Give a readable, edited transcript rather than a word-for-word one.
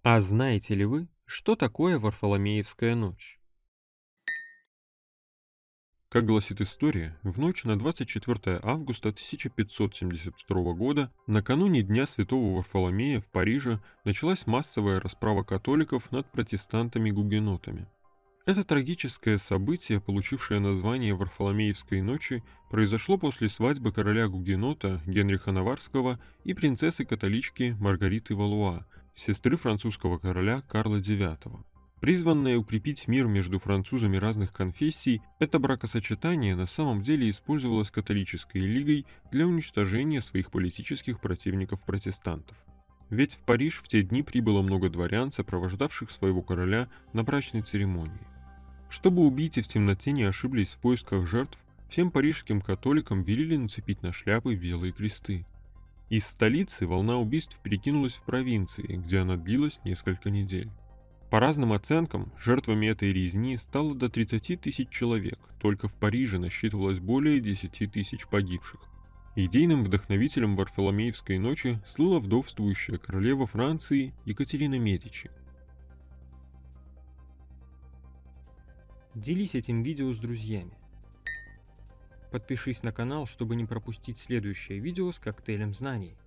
А знаете ли вы, что такое Варфоломеевская ночь? Как гласит история, в ночь на 24 августа 1572 года, накануне Дня Святого Варфоломея в Париже, началась массовая расправа католиков над протестантами-гугенотами. Это трагическое событие, получившее название Варфоломеевской ночи, произошло после свадьбы короля гугенота Генриха Наварского и принцессы-католички Маргариты Валуа, сестры французского короля Карла IX. Призванное укрепить мир между французами разных конфессий, это бракосочетание на самом деле использовалось католической лигой для уничтожения своих политических противников-протестантов. Ведь в Париж в те дни прибыло много дворян, сопровождавших своего короля на брачной церемонии. Чтобы убийцы в темноте не ошиблись в поисках жертв, всем парижским католикам велели нацепить на шляпы белые кресты. Из столицы волна убийств перекинулась в провинции, где она длилась несколько недель. По разным оценкам, жертвами этой резни стало до 30 тысяч человек, только в Париже насчитывалось более 10 тысяч погибших. Идейным вдохновителем Варфоломеевской ночи слыла вдовствующая королева Франции Екатерина Медичи. Делись этим видео с друзьями. Подпишись на канал, чтобы не пропустить следующее видео с коктейлем знаний.